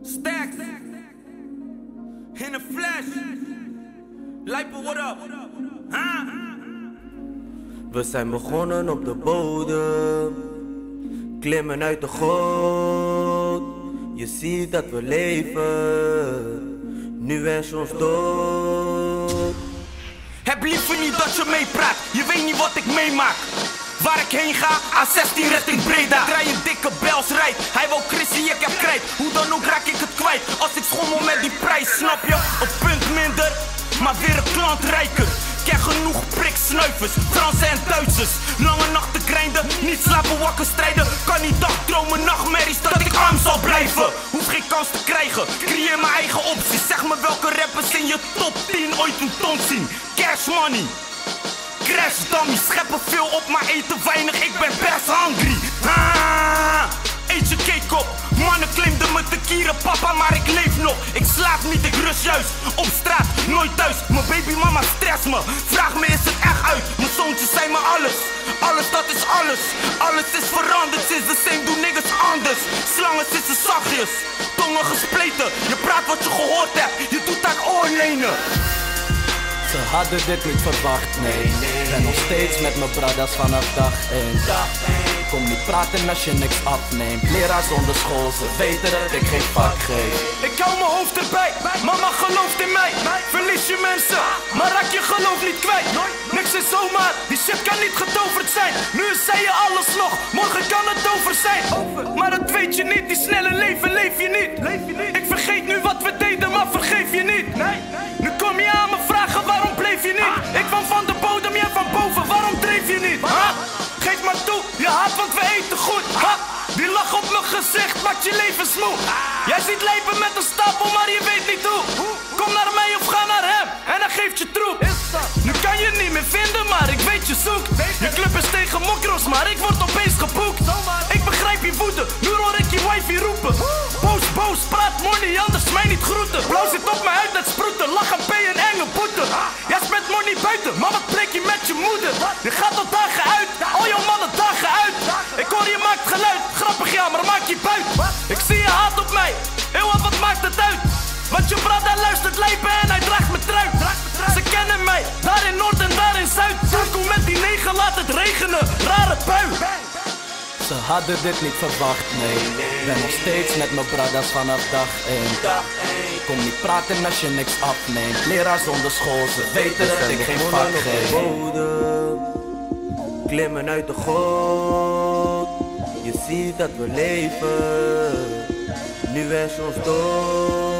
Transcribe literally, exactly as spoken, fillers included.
Stacks in a flash. Lijpe, what up? Huh? We zijn begonnen op de bodem, klimmen uit de goot. Je ziet dat we leven, nu is ons dood. Heb liever niet dat je meepraat, je weet niet wat ik meemaak. Waar ik heen ga, A zestien richting Breda. Draai een dikke bels rijdt, hij wil Chrissy, ik heb krijt. Hoe dan ook raak ik het kwijt, als ik schommel met die prijs. Snap je, een punt minder, maar weer een klant rijker. Krijg genoeg priksnuivers, Fransen en Duitsers. Lange nachten grinden, niet slapen wakker strijden. Kan niet dagdromen, nachtmerries dat ik arm zal blijven. Hoef geen kans te krijgen, creëer mijn eigen opties. Zeg me welke rappers in je top tien ooit een ton zien. Cash money, crash dummy, scheppen veel op maar eten weinig. Ik ben best hungry. Ah, eet je cake op. Mannen claimden me te kieren, papa, maar ik leef nog. Ik slaap niet, ik rust juist. Op straat, nooit thuis. Mijn babymama stress me. Vraag me, is het echt uit? Mijn zoontjes zijn me alles. Alles, dat is alles. Alles is veranderd, sinds de same doen niggas anders. Slangen zitten zachtjes, tongen gespleten. Je praat wat je gehoord hebt, je doet aan oorlenen. Ze hadden dit niet verwacht, nee, nee. Ben nog steeds met mijn bradas vanaf dag één. Kom niet praten als je niks afneemt. Leraar zonder school, ze weten dat ik geen vak geef. Ik hou mijn hoofd erbij, mama gelooft in mij. Verlies je mensen, maar raak je geloof niet kwijt. Niks is zomaar, die shit kan niet getoverd zijn. Nu zei je alles nog, morgen kan het over zijn. Maar dat weet je niet, die snelle leven leef je niet. Ik vergeet nu wat we deden, maar vergeef je niet. Nu kom je aan me vragen, waarom bleef je niet? Ik kwam van de bodem, jij van boven, waarom dreef je niet? Ha? Geef maar toe, je haat want we eten goed. Ha? Die lach op mijn gezicht maakt je leven smoe. Jij ziet Lijpe met een stapel, maar je weet niet hoe. Kom naar mij of ga naar hem en hij geeft je troep. Nu kan je niet meer vinden, maar ik weet je zoekt. Je club is tegen mokros, maar ik word opeens geboekt. Ik begrijp je woede, nu hoor ik je wifey roepen. Boos, boos, praat money, anders mij niet groeten. Blauw zit op mijn huid, net sproeten, lach en pay en enge boete. Jij spent money buiten, maar wat plek je met je moeder? Je gaat al dagen uit, al jouw mannen dagen uit. Ik hoor je maakt geluid, grappig ja, maar maak je buit. Ik zie je haat op mij, heel wat, wat maakt het uit? Want je brada luistert Lijpe en hij draagt me trui. Ze kennen mij, daar in Noord en daar in Zuid. Kom met die negen, laat het regenen, rare bui. Ze hadden dit niet verwacht, nee. Ben nog steeds met mijn bradas vanaf dag één. Kom niet praten als je niks afneemt. Leraar zonder school, ze weten dat ik geen vak geef. Klimmen uit de goot, je ziet dat we leven, nu is ons dood.